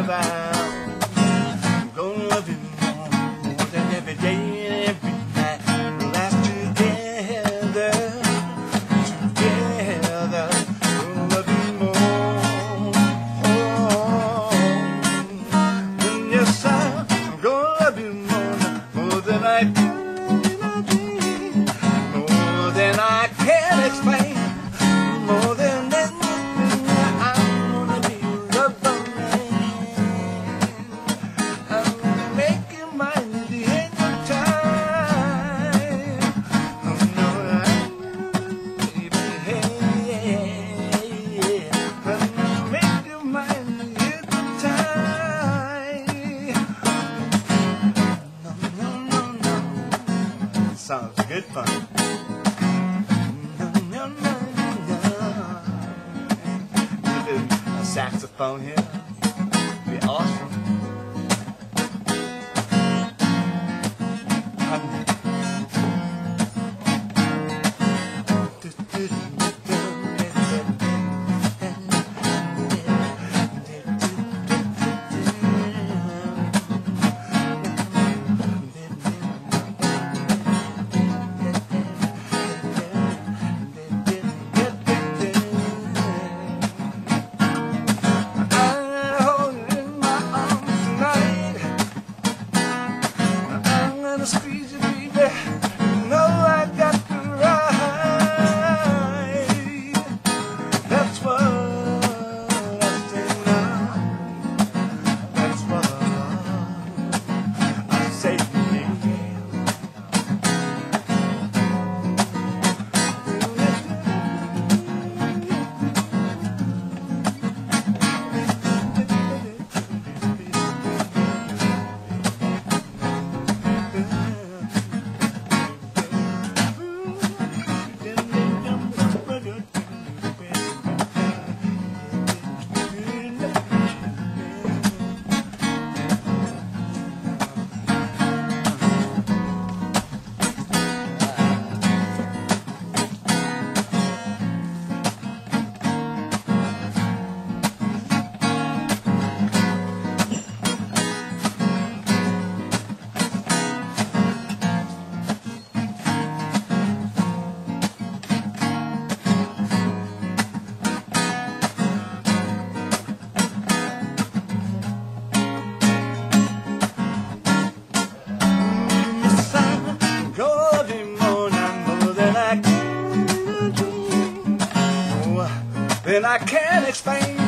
vow. I'm gonna love you more than every day and every night. Last together, together. Gonna love you more. And yes, I'm gonna love you more than I could in a dream, more than I can explain, more than anything. I'm gonna be your rubber man. I'm gonna make you mine at the end of time. I'm gonna baby, hey, I'm gonna make you mine at the end of time. No, no, no, no. Sounds good fun. A saxophone here, be awesome. Squeeze you, baby. You know I got the right. That's what I say now. That's what I say to you. Then I can't explain.